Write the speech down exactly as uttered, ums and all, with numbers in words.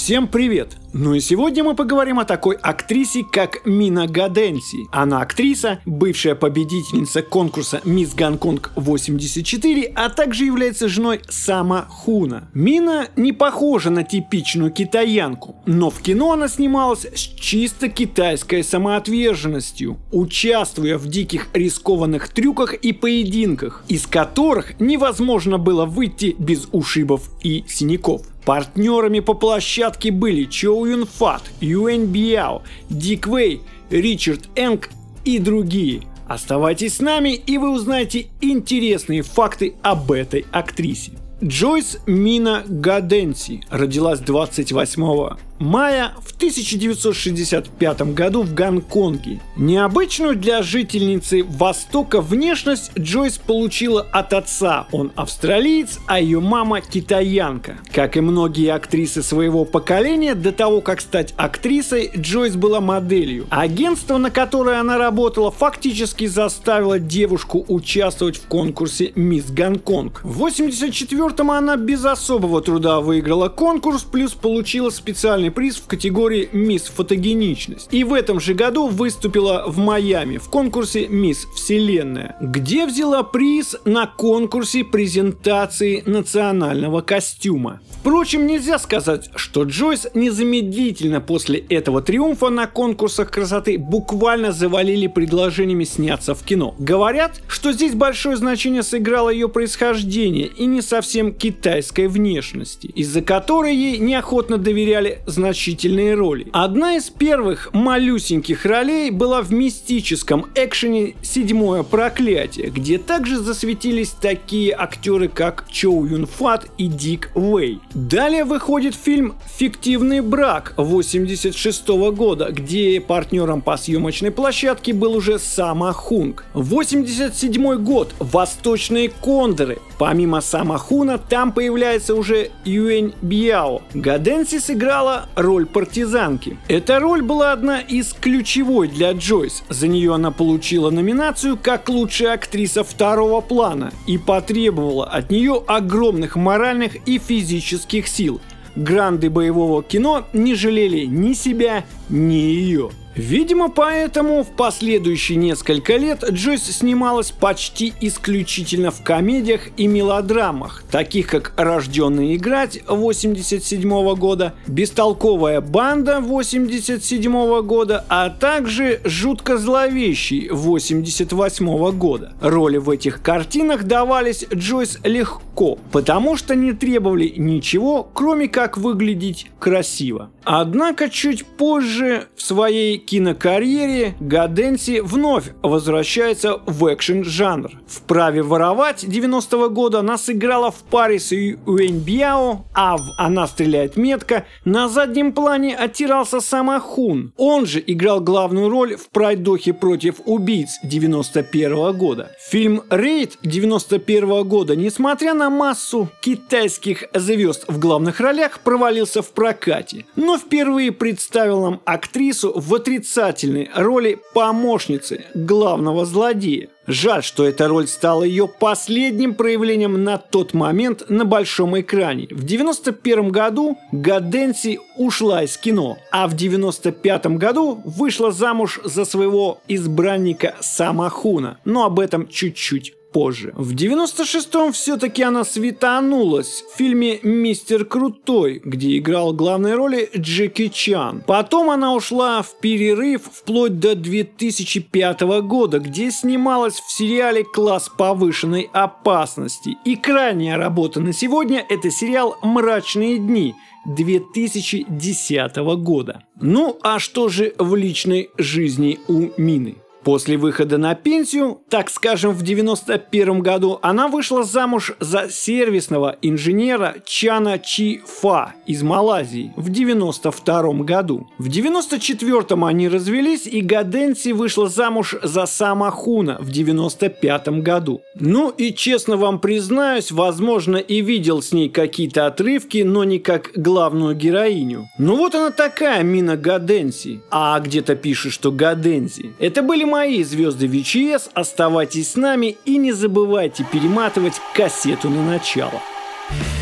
Всем привет! Ну и сегодня мы поговорим о такой актрисе, как Мина Гаденси. Она актриса, бывшая победительница конкурса Мисс Гонконг восемьдесят четыре, а также является женой Сама Хуна. Мина не похожа на типичную китаянку, но в кино она снималась с чисто китайской самоотверженностью, участвуя в диких рискованных трюках и поединках, из которых невозможно было выйти без ушибов и синяков. Партнерами по площадке были Чоу Юн Фат, Юэнь Бяо, Дик Вэй, Ричард Энг и другие. Оставайтесь с нами, и вы узнаете интересные факты об этой актрисе. Джойс Мина Гаденси родилась двадцать восьмого мая в тысяча девятьсот шестьдесят пятом году в Гонконге. Необычную для жительницы Востока внешность Джойс получила от отца. Он австралиец, а ее мама китаянка. Как и многие актрисы своего поколения, до того, как стать актрисой, Джойс была моделью. Агентство, на которое она работала, фактически заставило девушку участвовать в конкурсе Мисс Гонконг. В восемьдесят четвёртом она без особого труда выиграла конкурс, плюс получила специальный приз в категории «Мисс Фотогеничность». И в этом же году выступила в Майами в конкурсе «Мисс Вселенная», где взяла приз на конкурсе презентации национального костюма. Впрочем, нельзя сказать, что Джойс незамедлительно после этого триумфа на конкурсах красоты буквально завалили предложениями сняться в кино. Говорят, что здесь большое значение сыграло ее происхождение и не совсем китайской внешности, из-за которой ей неохотно доверяли значительные роли. Одна из первых малюсеньких ролей была в мистическом экшене «Седьмое проклятие», где также засветились такие актеры, как Чоу Юн Фат и Дик Вэй. Далее выходит фильм «Фиктивный брак» восемьдесят шестого года, где партнером по съемочной площадке был уже Сама Хунг. восемьдесят седьмой год. «Восточные кондоры». Помимо Сама Хуна, там появляется уже Юэнь Бяо. Гаденси сыграла роль партизанки. Эта роль была одна из ключевой для Джойс. За нее она получила номинацию как лучшая актриса второго плана и потребовала от нее огромных моральных и физических сил. Гранды боевого кино не жалели ни себя, ни ее. Видимо, поэтому в последующие несколько лет Джойс снималась почти исключительно в комедиях и мелодрамах, таких как «Рожденный играть» восемьдесят седьмого года, «Бестолковая банда» восемьдесят седьмого года, а также «Жутко зловещий» восемьдесят восьмого года. Роли в этих картинах давались Джойс легко, потому что не требовали ничего, кроме как выглядеть красиво. Однако чуть позже в своей кинокарьере Гаденси вновь возвращается в экшен-жанр. В «Праве воровать» девяностого года она сыграла в паре с Юэнь Бяо, а в «Она стреляет метко» на заднем плане оттирался Сама Хун. Он же играл главную роль в «Пройдохе против убийц» девяносто первого года. Фильм «Рейд» девяносто первого года, несмотря на массу китайских звезд в главных ролях, провалился в прокате, но впервые представил нам актрису в отрицательной роли помощницы главного злодея. Жаль, что эта роль стала ее последним проявлением на тот момент на большом экране. В девяносто первом году Гаденси ушла из кино, а в девяносто пятом году вышла замуж за своего избранника Сама Хуна, но об этом чуть-чуть позже. В девяносто шестом все-таки она светанулась в фильме «Мистер Крутой», где играл главной роли Джеки Чан. Потом она ушла в перерыв вплоть до две тысячи пятого года, где снималась в сериале «Класс повышенной опасности». И крайняя работа на сегодня – это сериал «Мрачные дни» две тысячи десятого года. Ну а что же в личной жизни у Мины? После выхода на пенсию, так скажем, в девяносто первом году, она вышла замуж за сервисного инженера Чана Чи Фа из Малайзии в девяносто втором году. В девяносто четвёртом они развелись, и Гаденси вышла замуж за Сама Хуна в девяносто пятом году. Ну и честно вам признаюсь, возможно, и видел с ней какие-то отрывки, но не как главную героиню. Ну вот она такая, Мина Гаденси. А где-то пишет, что Гаденси. Это были мои звезды ви эйч эс, оставайтесь с нами и не забывайте перематывать кассету на начало.